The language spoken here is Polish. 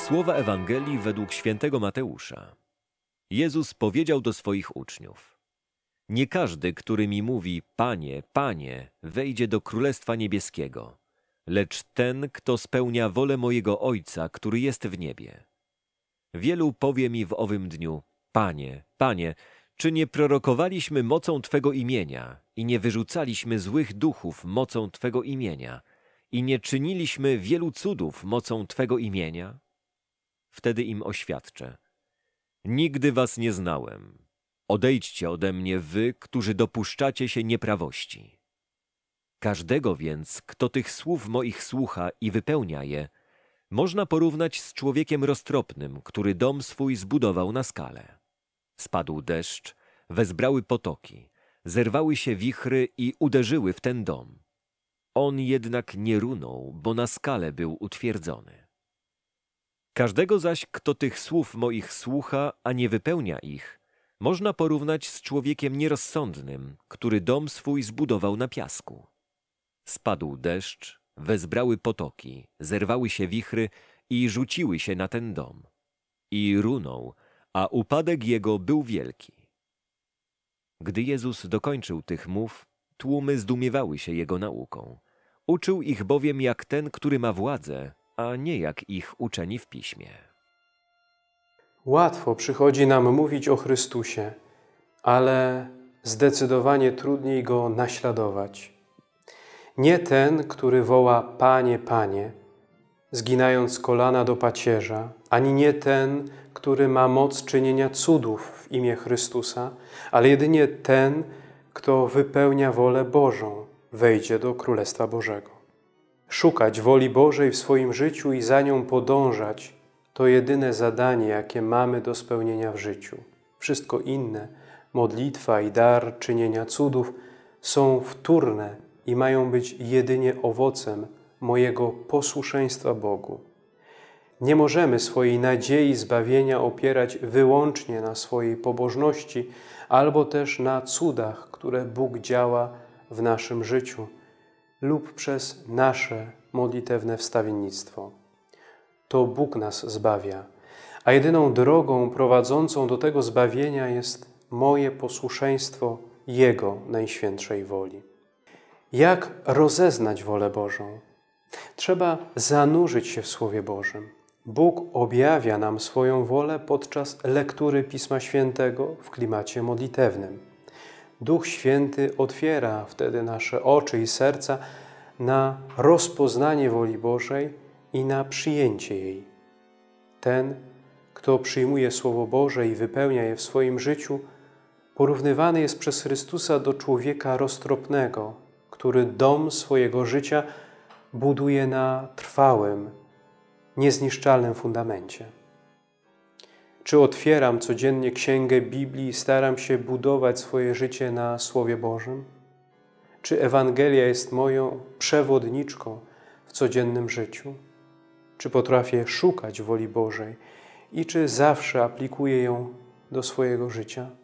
Słowa Ewangelii według świętego Mateusza. Jezus powiedział do swoich uczniów: Nie każdy, który mi mówi: Panie, Panie, wejdzie do Królestwa Niebieskiego, lecz ten, kto spełnia wolę mojego Ojca, który jest w niebie. Wielu powie mi w owym dniu: Panie, Panie, czy nie prorokowaliśmy mocą Twego imienia i nie wyrzucaliśmy złych duchów mocą Twego imienia i nie czyniliśmy wielu cudów mocą Twego imienia? Wtedy im oświadczę: Nigdy was nie znałem. Odejdźcie ode mnie wy, którzy dopuszczacie się nieprawości. Każdego więc, kto tych słów moich słucha i wypełnia je, można porównać z człowiekiem roztropnym, który dom swój zbudował na skale. Spadł deszcz, wezbrały potoki, zerwały się wichry i uderzyły w ten dom. On jednak nie runął, bo na skale był utwierdzony. Każdego zaś, kto tych słów moich słucha, a nie wypełnia ich, można porównać z człowiekiem nierozsądnym, który dom swój zbudował na piasku. Spadł deszcz, wezbrały potoki, zerwały się wichry i rzuciły się na ten dom. I runął, a upadek jego był wielki. Gdy Jezus dokończył tych mów, tłumy zdumiewały się Jego nauką. Uczył ich bowiem jak ten, który ma władzę, a nie jak ich uczeni w Piśmie. Łatwo przychodzi nam mówić o Chrystusie, ale zdecydowanie trudniej Go naśladować. Nie ten, który woła Panie, Panie, zginając kolana do pacierza, ani nie ten, który ma moc czynienia cudów w imię Chrystusa, ale jedynie ten, kto wypełnia wolę Bożą, wejdzie do Królestwa Bożego. Szukać woli Bożej w swoim życiu i za nią podążać to jedyne zadanie, jakie mamy do spełnienia w życiu. Wszystko inne, modlitwa i dar czynienia cudów, są wtórne i mają być jedynie owocem mojego posłuszeństwa Bogu. Nie możemy swojej nadziei zbawienia opierać wyłącznie na swojej pobożności albo też na cudach, które Bóg działa w naszym życiu lub przez nasze modlitewne wstawiennictwo. To Bóg nas zbawia, a jedyną drogą prowadzącą do tego zbawienia jest moje posłuszeństwo Jego najświętszej woli. Jak rozeznać wolę Bożą? Trzeba zanurzyć się w Słowie Bożym. Bóg objawia nam swoją wolę podczas lektury Pisma Świętego w klimacie modlitewnym. Duch Święty otwiera wtedy nasze oczy i serca na rozpoznanie woli Bożej i na przyjęcie jej. Ten, kto przyjmuje Słowo Boże i wypełnia je w swoim życiu, porównywany jest przez Chrystusa do człowieka roztropnego, który dom swojego życia buduje na trwałym, niezniszczalnym fundamencie. Czy otwieram codziennie księgę Biblii i staram się budować swoje życie na Słowie Bożym? Czy Ewangelia jest moją przewodniczką w codziennym życiu? Czy potrafię szukać woli Bożej i czy zawsze aplikuję ją do swojego życia?